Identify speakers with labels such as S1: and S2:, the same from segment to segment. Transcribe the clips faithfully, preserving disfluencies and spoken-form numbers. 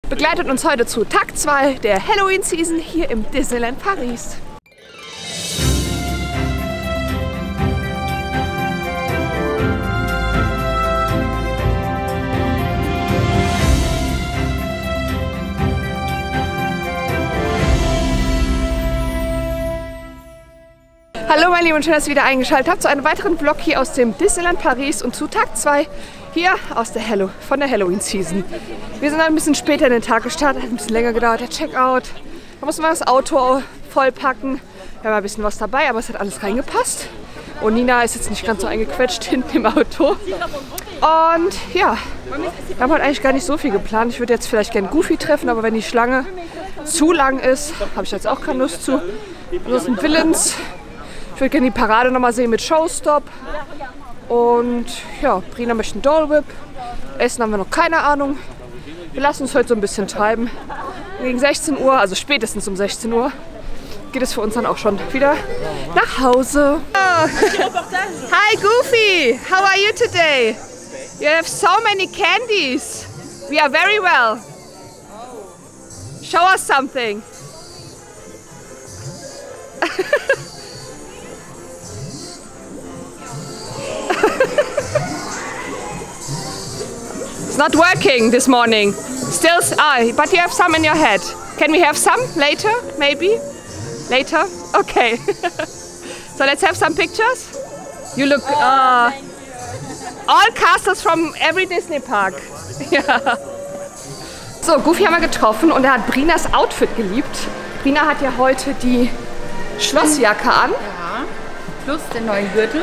S1: begleitet uns heute zu Tag zwei der Halloween-Season hier im Disneyland Paris. Hallo meine Lieben, schön, dass ihr wieder eingeschaltet habt zu einem weiteren Vlog hier aus dem Disneyland Paris und zu Tag zwei hier aus der Hallow von der Halloween-Season. Wir sind ein bisschen später in den Tag gestartet, hat ein bisschen länger gedauert, der Checkout. Da mussten wir das Auto vollpacken. Wir haben ein bisschen was dabei, aber es hat alles reingepasst. Und Nina ist jetzt nicht ganz so eingequetscht hinten im Auto. Und ja, wir haben heute eigentlich gar nicht so viel geplant. Ich würde jetzt vielleicht gerne Goofy treffen, aber wenn die Schlange zu lang ist, habe ich jetzt auch keine Lust zu. Ansonsten Villains. Ich würde gerne die Parade nochmal sehen mit Showstop. Und ja, Brina möchte einen Dole Whip. Essen haben wir noch keine Ahnung. Wir lassen uns heute so ein bisschen treiben. Gegen sechzehn Uhr, also spätestens um sechzehn Uhr, geht es für uns dann auch schon wieder nach Hause. Oh. Hi Goofy, how are you today? You have so many candies. We are very well. Show us something. It's not working this morning. Still, ah, but you have some in your head. Can we have some later, maybe? Later? Okay. So let's have some pictures. You look, uh, all castles from every Disney park. Ja. So, Goofy haben wir getroffen und er hat Brinas Outfit geliebt. Brina hat ja heute die Schlossjacke an.
S2: Ja, plus den neuen Gürtel,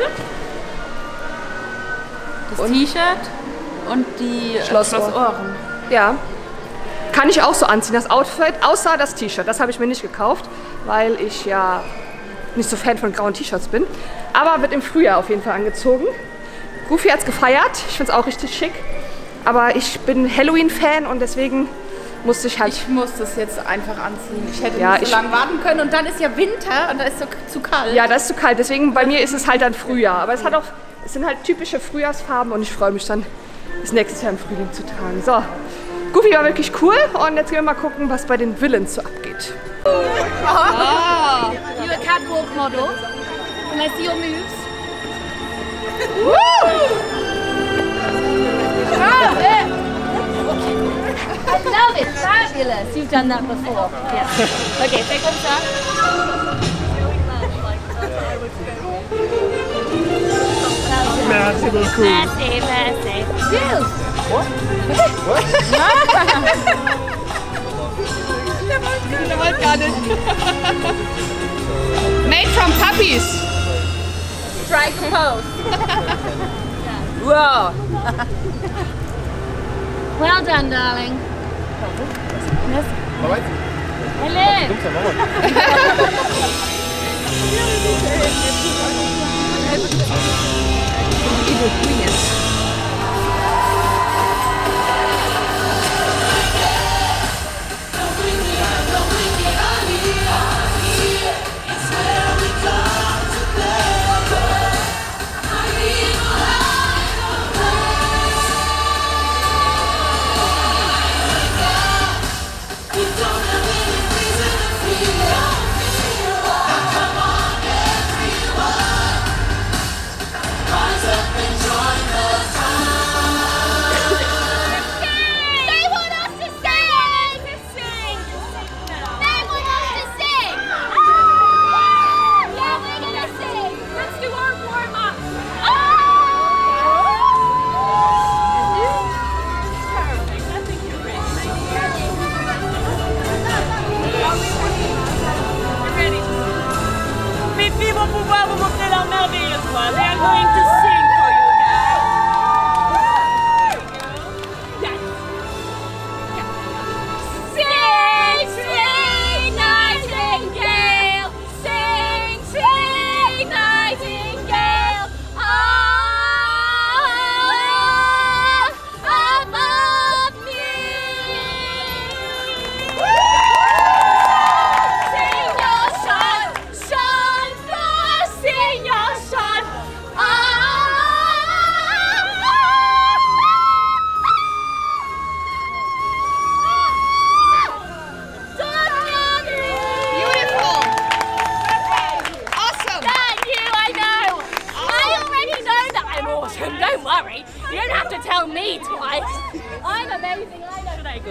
S2: das T-Shirt und die
S1: Schlossohren.
S2: Schlossohren.
S1: Ja, kann ich auch so anziehen, das Outfit, außer das T-Shirt. Das habe ich mir nicht gekauft, weil ich ja nicht so Fan von grauen T-Shirts bin. Aber wird im Frühjahr auf jeden Fall angezogen. Goofy hat es gefeiert, ich finde es auch richtig schick. Aber ich bin Halloween-Fan und deswegen musste ich halt...
S2: Ich muss das jetzt einfach anziehen. Ich hätte
S1: ja,
S2: nicht so
S1: ich,
S2: lange warten können und dann ist ja Winter und da ist so zu kalt.
S1: Ja, das ist zu kalt, deswegen bei mir ist es halt dann Frühjahr. Aber es hat auch, es sind halt typische Frühjahrsfarben und ich freue mich dann, das nächstes Jahr im Frühling zu tragen. So, Goofy war wirklich cool und jetzt gehen wir mal gucken, was bei den Villains so abgeht.
S3: Oh. You're a catwalk model. Can I see your moves?
S1: Woo!
S3: Oh, yeah. I love it. Fabulous. You've done that before. Yeah. Okay, fais comme ça.
S4: Merci beaucoup.
S3: Merci, merci. Jill.
S4: What? What?
S1: Der wollte gar nicht. Made from puppies.
S3: Strike pose.
S1: Wow.
S3: Well done, darling.
S4: Bye bye.
S3: Hello.
S1: Evil Queen ist.
S5: Rise up and join us.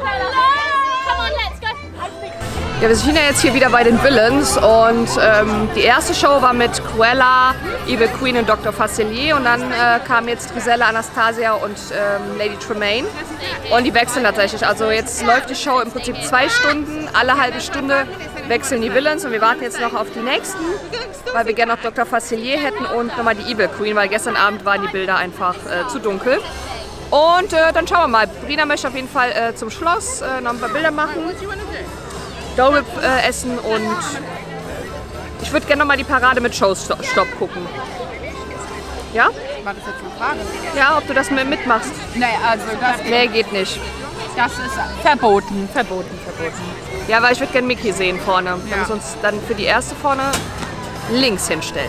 S3: Come on, let's go.
S1: Ja, wir sind ja jetzt hier wieder bei den Villains und ähm, die erste Show war mit Cruella, Evil Queen und Doktor Facilier und dann äh, kamen jetzt Drizella, Anastasia und ähm, Lady Tremaine und die wechseln tatsächlich. Also jetzt läuft die Show im Prinzip zwei Stunden, alle halbe Stunde wechseln die Villains und wir warten jetzt noch auf die nächsten, weil wir gerne noch Doktor Facilier hätten und nochmal die Evil Queen, weil gestern Abend waren die Bilder einfach äh, zu dunkel. Und äh, dann schauen wir mal. Brina möchte auf jeden Fall äh, zum Schloss äh, noch ein paar Bilder machen. Dole Whip äh, essen und ich würde gerne noch mal die Parade mit Showstop gucken. Ja?
S2: War das jetzt eine Frage?
S1: Ja, ob du das mitmachst.
S2: Nee, also das,
S1: Nee, geht nicht.
S2: das ist verboten, verboten, verboten.
S1: Ja, weil ich würde gerne Mickey sehen vorne. Dann
S2: Ja.
S1: müssen wir uns dann für die erste vorne links hinstellen.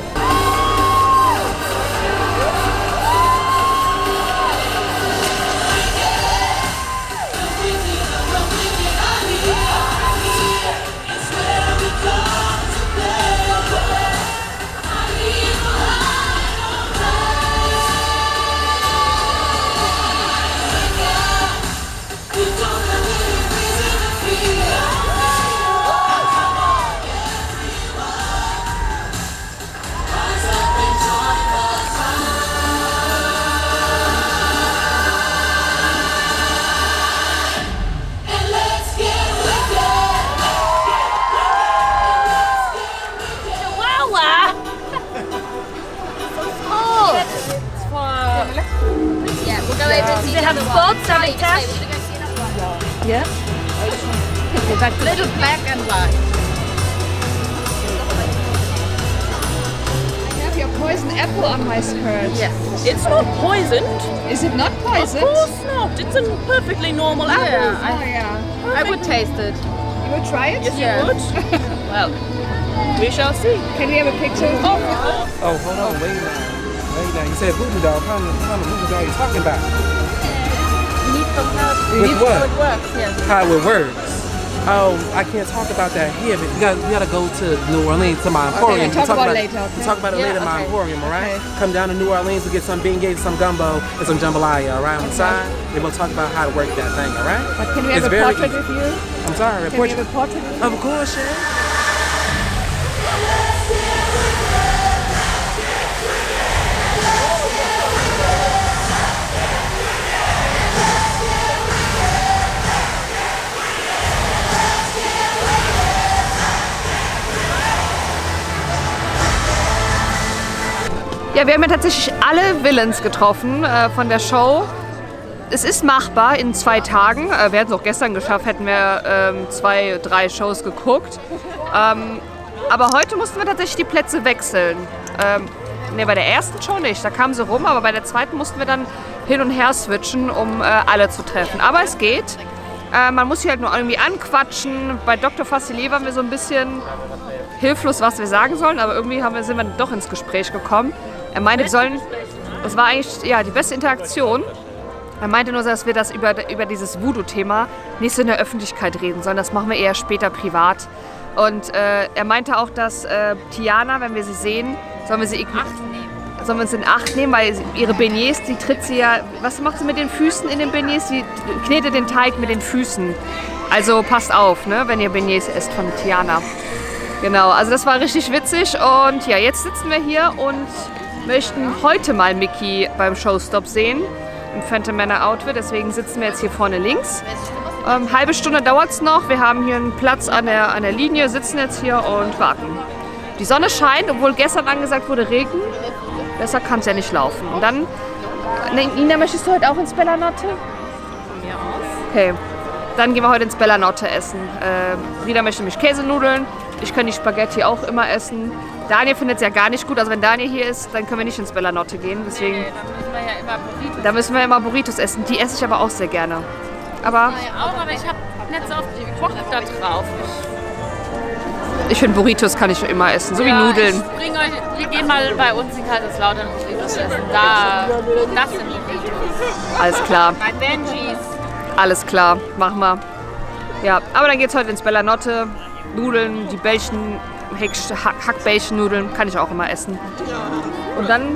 S3: Yeah, we'll go over to the other one. Sorry,
S1: Yeah?
S2: Little black and white.
S1: I have your poison apple on my skirt.
S2: Yes.
S5: It's not poisoned.
S1: Is it not poisoned?
S5: Of course not. It's a perfectly normal apple.
S2: Yeah,
S1: Oh yeah.
S2: I, I would taste it.
S1: You will try it?
S5: Yes,
S2: Yeah.
S5: you would. Well, we shall see.
S1: Can we have a picture?
S6: Oh, hold on, wait a minute. Wait a minute. You said voodoo doll. How many how many voodoo doll you talking about?
S2: You need some help.
S6: With
S2: How
S6: what?
S2: it works, yes.
S6: How it works. Oh, I can't talk about that here, but you got you gotta go to New Orleans to my emporium.
S1: talk
S6: We'll
S1: about
S6: about
S1: it later, okay?
S6: We'll talk about it
S2: Yeah,
S6: later in my
S2: okay.
S6: emporium, all right?
S1: Okay.
S6: Come down to New Orleans and get some beignets, some gumbo, and some jambalaya, all right? On the side, then we'll talk about how to work that thing, all right?
S1: But can we have
S6: It's
S1: a
S6: very
S1: portrait
S6: easy.
S1: with you?
S6: I'm sorry, a
S1: Can we
S6: portrait.
S1: have a portrait with you?
S6: Of course, yeah.
S1: Ja, wir haben ja tatsächlich alle Villains getroffen äh, von der Show. Es ist machbar in zwei Tagen. Äh, wir hätten es auch gestern geschafft, hätten wir ähm, zwei, drei Shows geguckt. Ähm, aber heute mussten wir tatsächlich die Plätze wechseln. Ähm, ne, bei der ersten Show nicht, da kamen sie rum, aber bei der zweiten mussten wir dann hin und her switchen, um äh, alle zu treffen. Aber es geht. Äh, man muss sie halt nur irgendwie anquatschen. Bei Doktor Facilier waren wir so ein bisschen hilflos, was wir sagen sollen, aber irgendwie haben wir, sind wir doch ins Gespräch gekommen. Er meinte, wir sollen, das war eigentlich ja, die beste Interaktion. Er meinte nur, dass wir das über, über dieses Voodoo-Thema nicht so in der Öffentlichkeit reden sollen. Das machen wir eher später privat. Und äh, er meinte auch, dass äh, Tiana, wenn wir sie sehen, sollen wir sie sollen wir uns in Acht nehmen, weil sie, ihre Beignets, die tritt sie ja, was macht sie mit den Füßen in den Beignets? Sie knetet den Teig mit den Füßen. Also passt auf, ne, wenn ihr Beignets esst von Tiana. Genau, also das war richtig witzig und ja, jetzt sitzen wir hier und möchten heute mal Mickey beim Showstop sehen, im Phantom Manor Outfit, deswegen sitzen wir jetzt hier vorne links. Ähm, halbe Stunde dauert es noch, wir haben hier einen Platz an der, an der Linie, sitzen jetzt hier und warten. Die Sonne scheint, obwohl gestern angesagt wurde Regen, besser kann es ja nicht laufen. Und dann, äh, Nina, möchtest du heute auch ins Bellanotte?
S2: Ja.
S1: Okay, dann gehen wir heute ins Bellanotte essen. Äh, Rita möchte nämlich Käsenudeln. Ich kann die Spaghetti auch immer essen. Daniel findet es ja gar nicht gut. Also wenn Daniel hier ist, dann können wir nicht ins Bellanotte gehen. Deswegen,
S2: Nee, dann müssen wir ja immer Burritos.
S1: da müssen wir immer Burritos essen. Die esse ich aber auch sehr gerne. Aber
S2: Ja, auch, aber ich habe nicht so oft Bock da drauf.
S1: ich finde Burritos kann ich immer essen, so wie
S2: Ja,
S1: Nudeln.
S2: Ich bring euch, wir gehen mal bei uns in Kaiserslautern Burritos essen. Da, das sind Burritos.
S1: Alles klar,
S2: Bei Benjis.
S1: alles klar, machen wir. Ja, aber dann geht's heute ins Bellanotte. Nudeln, die Bällchen, Hackbällchen-Nudeln kann ich auch immer essen. Und dann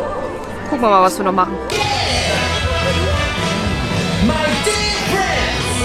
S1: gucken wir mal, was wir noch machen.
S7: My dear friends,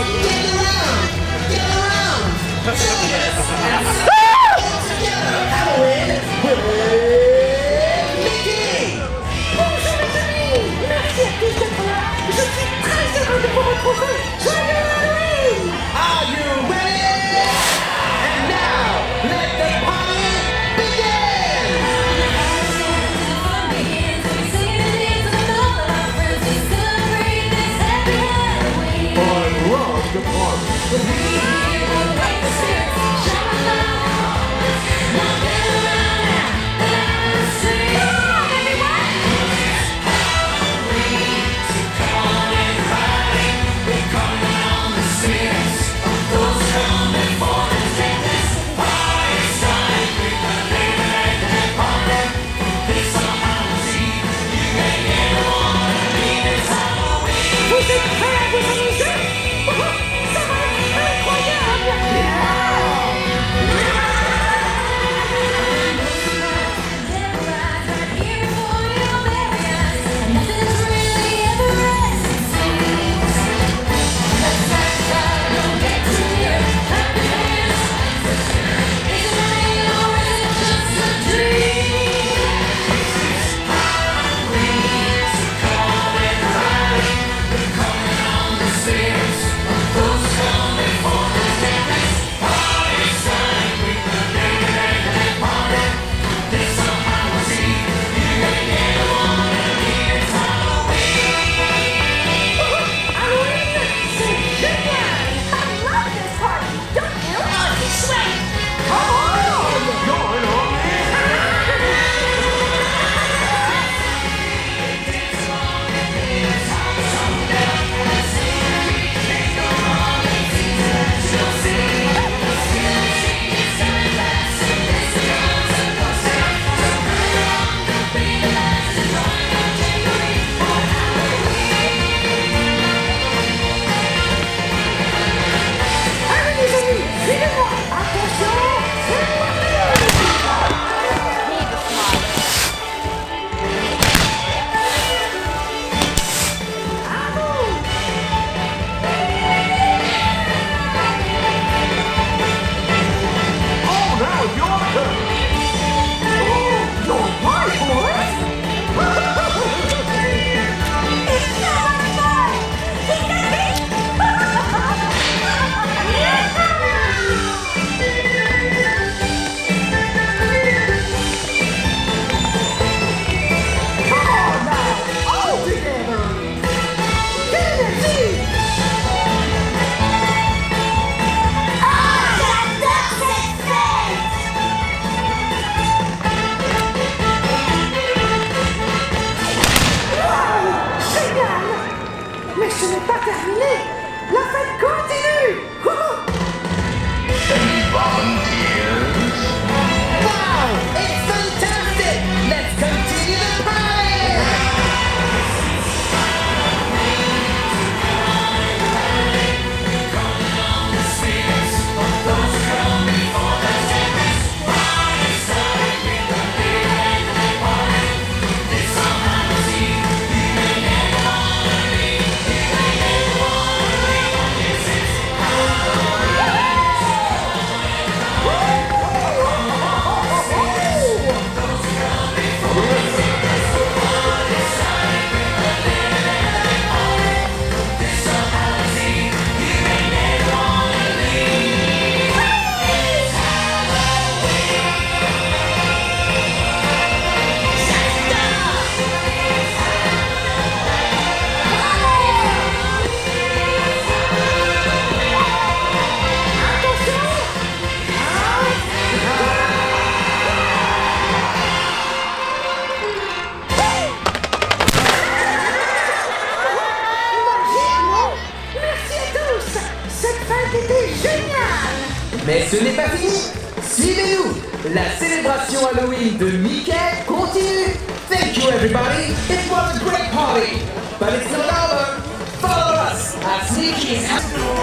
S7: Mais ce n'est pas fini. Suivez-nous. La célébration Halloween de Mickey continue. Thank you everybody. It was a great party. But it's not over. Follow us as Mickey is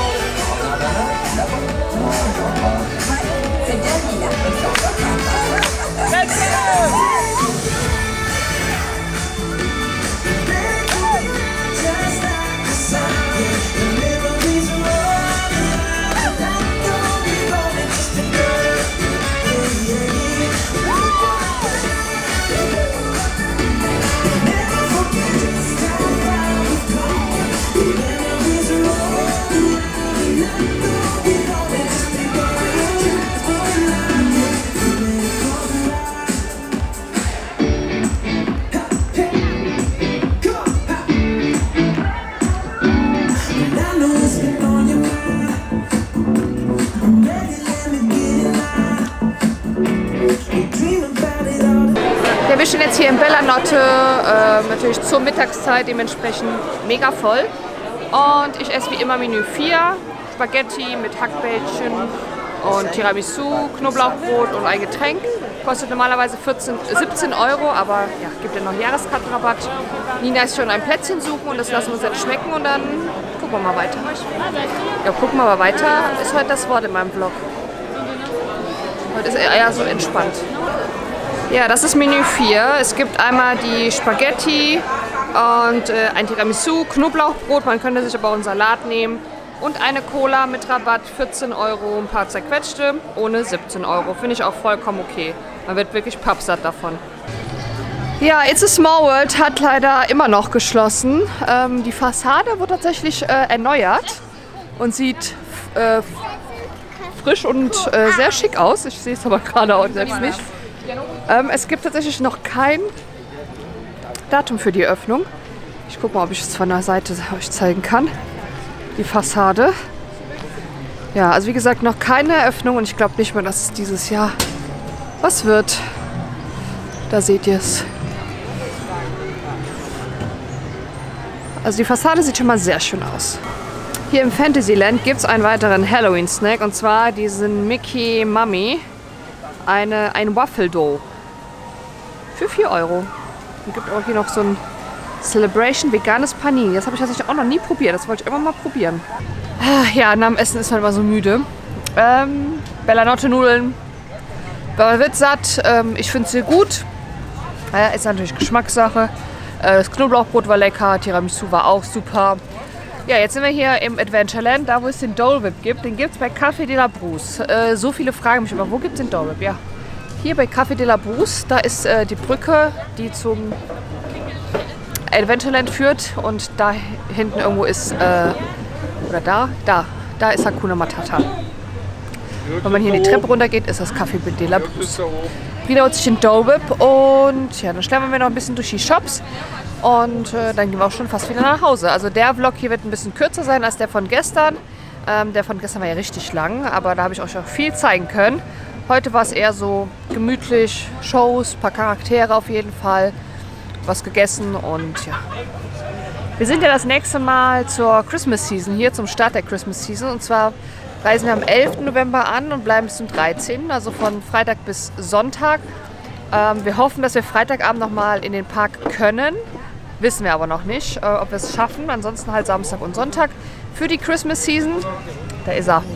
S7: Let's go!
S1: jetzt hier in Bellanotte, äh, natürlich zur Mittagszeit, dementsprechend mega voll. Und ich esse wie immer Menü vier, Spaghetti mit Hackbällchen und Tiramisu, Knoblauchbrot und ein Getränk. Kostet normalerweise vierzehn, siebzehn Euro, aber ja, gibt ja noch einen Jahreskartenrabatt. Nina ist schon ein Plätzchen suchen und das lassen wir uns jetzt schmecken und dann gucken wir mal weiter. Ja, gucken wir mal weiter, ist heute das Wort in meinem Vlog. Heute ist eher so entspannt. Ja, das ist Menü vier. Es gibt einmal die Spaghetti und äh, ein Tiramisu, Knoblauchbrot, man könnte sich aber auch einen Salat nehmen. Und eine Cola mit Rabatt, vierzehn Euro, ein paar zerquetschte, ohne siebzehn Euro. Finde ich auch vollkommen okay. Man wird wirklich pappsatt davon. Ja, It's a Small World hat leider immer noch geschlossen. Ähm, die Fassade wurde tatsächlich äh, erneuert und sieht äh, frisch und äh, sehr schick aus. Ich sehe es aber gerade auch selbst nicht. Ähm, es gibt tatsächlich noch kein Datum für die Öffnung. Ich gucke mal, ob ich es von der Seite euch zeigen kann. Die Fassade. Ja, also wie gesagt, noch keine Eröffnung und ich glaube nicht mehr, dass es dieses Jahr was wird. Da seht ihr es. Also die Fassade sieht schon mal sehr schön aus. Hier im Fantasyland gibt es einen weiteren Halloween-Snack und zwar diesen Mickey Mummy. Eine, ein Waffle-Dough. Für vier Euro. Es gibt auch hier noch so ein Celebration veganes Panini. Das habe ich tatsächlich auch noch nie probiert. Das wollte ich immer mal probieren. Ja, nach dem Essen ist man immer so müde. Ähm, Bellanotte-Nudeln. Man wird satt. Ähm, ich finde sie gut. Äh, ist natürlich Geschmackssache. Äh, das Knoblauchbrot war lecker. Tiramisu war auch super. Ja, jetzt sind wir hier im Adventureland, da wo es den Dole Whip gibt. Den gibt es bei Café de la Brousse. Äh, so viele fragen mich immer, wo gibt es den Dole Whip? Ja, hier bei Café de la Brousse. Da ist äh, die Brücke, die zum Adventureland führt und da hinten irgendwo ist, äh, oder da, da, da ist Hakuna Matata. Wenn man hier die Treppe runter geht, ist das Café de la Brousse. Wieder holt sich den Dole Whip und ja, dann schlendern wir noch ein bisschen durch die Shops und äh, dann gehen wir auch schon fast wieder nach Hause. Also der Vlog hier wird ein bisschen kürzer sein als der von gestern. Ähm, der von gestern war ja richtig lang, aber da habe ich euch auch viel zeigen können. Heute war es eher so gemütlich, Shows, ein paar Charaktere auf jeden Fall. Was gegessen und ja. Wir sind ja das nächste Mal zur Christmas Season hier, zum Start der Christmas Season. Und zwar reisen wir am elften November an und bleiben bis zum dreizehnten Also von Freitag bis Sonntag. Ähm, wir hoffen, dass wir Freitagabend nochmal in den Park können. Wissen wir aber noch nicht, äh, ob wir es schaffen. Ansonsten halt Samstag und Sonntag für die Christmas Season. Da ist er.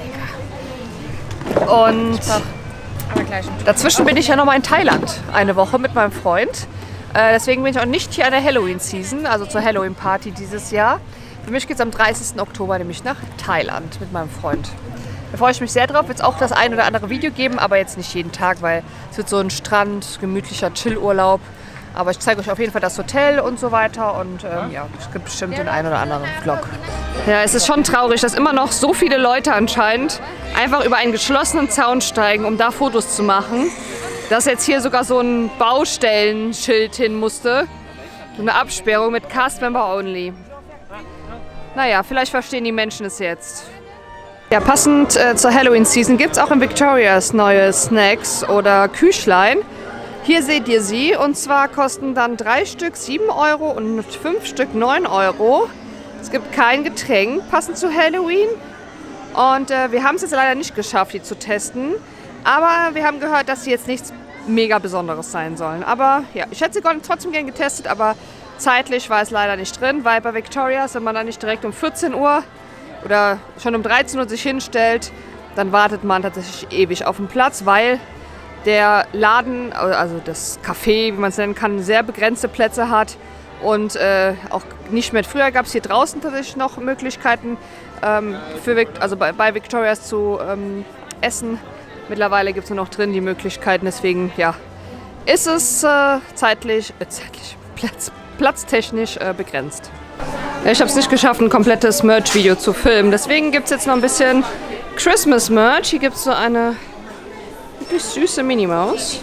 S1: Lecker. Und dazwischen bin ich ja nochmal in Thailand eine Woche mit meinem Freund. Deswegen bin ich auch nicht hier an der Halloween-Season, also zur Halloween-Party dieses Jahr. Für mich geht es am dreißigsten Oktober nämlich nach Thailand mit meinem Freund. Da freue ich mich sehr drauf. Wird es auch das ein oder andere Video geben, aber jetzt nicht jeden Tag, weil es wird so ein Strand, gemütlicher Chillurlaub. Aber ich zeige euch auf jeden Fall das Hotel und so weiter und ähm, ja, es gibt bestimmt den einen oder anderen Vlog. Ja, es ist schon traurig, dass immer noch so viele Leute anscheinend einfach über einen geschlossenen Zaun steigen, um da Fotos zu machen. Dass jetzt hier sogar so ein Baustellenschild hin musste. So eine Absperrung mit Cast Member Only. Naja, vielleicht verstehen die Menschen es jetzt. Ja, passend äh, zur Halloween-Season gibt es auch in Victorias neue Snacks oder Küchlein. Hier seht ihr sie und zwar kosten dann drei Stück sieben Euro und fünf Stück neun Euro. Es gibt kein Getränk passend zu Halloween. Und äh, wir haben es jetzt leider nicht geschafft, die zu testen. Aber wir haben gehört, dass sie jetzt nichts mega Besonderes sein sollen. Aber ja, ich hätte sie trotzdem gern getestet, aber zeitlich war es leider nicht drin, weil bei Victorias, wenn man dann nicht direkt um vierzehn Uhr oder schon um dreizehn Uhr sich hinstellt, dann wartet man tatsächlich ewig auf den Platz, weil der Laden, also das Café, wie man es nennen kann, sehr begrenzte Plätze hat und äh, auch nicht mehr. Früher gab es hier draußen tatsächlich noch Möglichkeiten, ähm, für, also bei, bei Victorias zu ähm, essen. Mittlerweile gibt es nur noch drin die Möglichkeiten, deswegen ja, ist es äh, zeitlich, äh, zeitlich Platz, platztechnisch äh, begrenzt. Ich habe es nicht geschafft, ein komplettes Merch-Video zu filmen, deswegen gibt es jetzt noch ein bisschen Christmas-Merch. Hier gibt es so eine wirklich süße Minimaus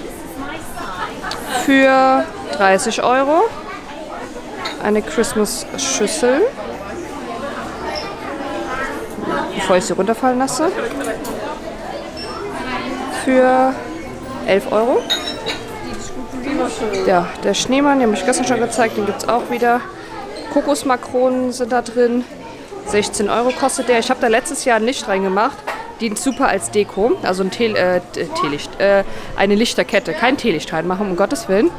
S1: für dreißig Euro. Eine Christmas-Schüssel, bevor ich sie runterfallen lasse. Für elf Euro. Ja, der Schneemann, den habe ich gestern schon gezeigt, den gibt es auch wieder. Kokosmakronen sind da drin. sechzehn Euro kostet der. Ich habe da letztes Jahr ein Licht reingemacht. Dient super als Deko. Also ein Tee, äh, Teelicht. Äh, eine Lichterkette. Kein Teelicht reinmachen, um Gottes Willen.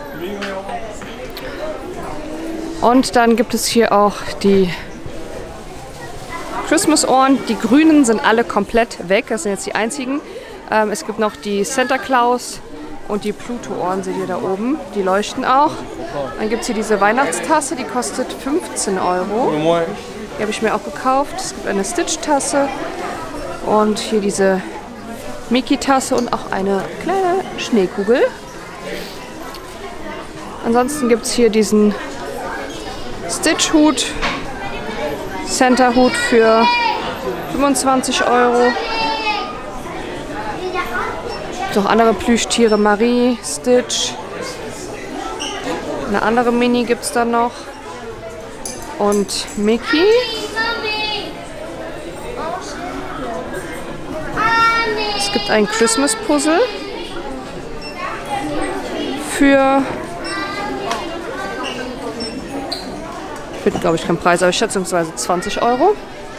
S1: Und dann gibt es hier auch die Christmas-Ohren. Die grünen sind alle komplett weg. Das sind jetzt die einzigen. Ähm, es gibt noch die Santa Claus und die Pluto-Ohren, seht ihr da oben. Die leuchten auch. Dann gibt es hier diese Weihnachtstasse, die kostet fünfzehn Euro. Die habe ich mir auch gekauft. Es gibt eine Stitch-Tasse und hier diese Mickey-Tasse und auch eine kleine Schneekugel. Ansonsten gibt es hier diesen Stitch-Hut, Santa-Hut für fünfundzwanzig Euro. Noch andere Plüschtiere, Marie, Stitch. Eine andere Mini gibt es dann noch. Und Mickey. Es gibt ein Christmas Puzzle für, für glaube ich keinen Preis, aber schätzungsweise zwanzig Euro.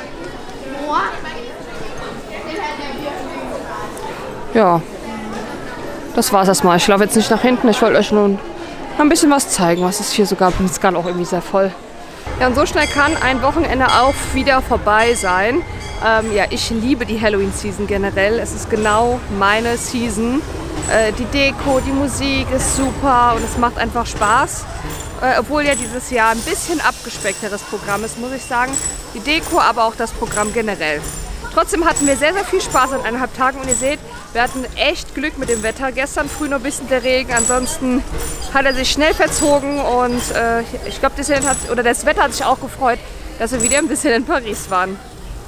S1: Ja, das war's erstmal. Ich laufe jetzt nicht nach hinten. Ich wollte euch nur ein bisschen was zeigen, was es hier so gab. Es ist gerade auch irgendwie sehr voll. Ja, und so schnell kann ein Wochenende auch wieder vorbei sein. Ähm, ja, ich liebe die Halloween-Season generell. Es ist genau meine Season. Äh, die Deko, die Musik ist super und es macht einfach Spaß. Äh, obwohl ja dieses Jahr ein bisschen abgespeckteres Programm ist, muss ich sagen. Die Deko, aber auch das Programm generell. Trotzdem hatten wir sehr, sehr viel Spaß an eineinhalb Tagen und ihr seht, wir hatten echt Glück mit dem Wetter. Gestern früh noch ein bisschen der Regen, ansonsten hat er sich schnell verzogen und äh, ich glaube, das, das Wetter hat sich auch gefreut, dass wir wieder ein bisschen in Paris waren.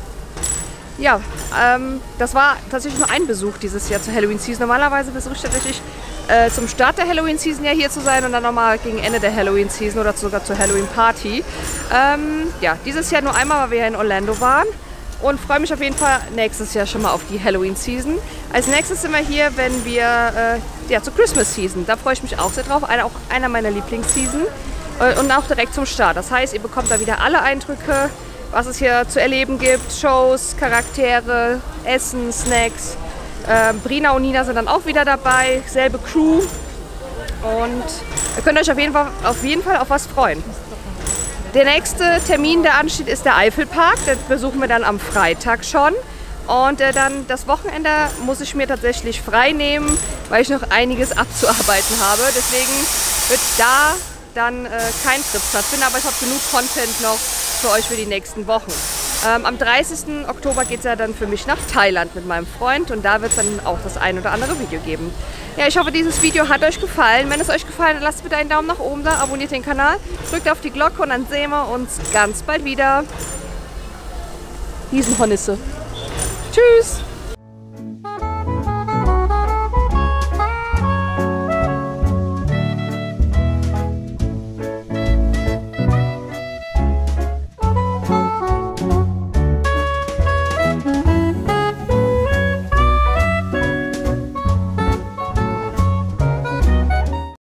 S1: Ja, ähm, das war tatsächlich nur ein Besuch dieses Jahr zur Halloween-Season. Normalerweise versuche ich tatsächlich äh, zum Start der Halloween-Season ja hier zu sein und dann nochmal gegen Ende der Halloween-Season oder sogar zur Halloween-Party. Ähm, ja, dieses Jahr nur einmal, weil wir ja in Orlando waren. Und freue mich auf jeden Fall nächstes Jahr schon mal auf die Halloween-Season. Als nächstes sind wir hier, wenn wir äh, ja, zur Christmas-Season. Da freue ich mich auch sehr drauf. Eine, auch einer meiner Lieblings-Season. Äh, und auch direkt zum Start. Das heißt, ihr bekommt da wieder alle Eindrücke, was es hier zu erleben gibt. Shows, Charaktere, Essen, Snacks. Äh, Brina und Nina sind dann auch wieder dabei. Selbe Crew. Und ihr könnt euch auf jeden Fall auf, jeden Fall auf was freuen. Der nächste Termin, der ansteht, ist der Eifelpark. Den besuchen wir dann am Freitag schon. Und äh, dann das Wochenende muss ich mir tatsächlich frei nehmen, weil ich noch einiges abzuarbeiten habe. Deswegen wird da dann äh, kein Trip stattfinden, aber ich habe genug Content noch für euch für die nächsten Wochen. Ähm, am dreißigsten Oktober geht es ja dann für mich nach Thailand mit meinem Freund und da wird es dann auch das ein oder andere Video geben. Ja, ich hoffe, dieses Video hat euch gefallen. Wenn es euch gefallen hat, lasst bitte einen Daumen nach oben da, abonniert den Kanal, drückt auf die Glocke und dann sehen wir uns ganz bald wieder. Riesenhornisse. Tschüss!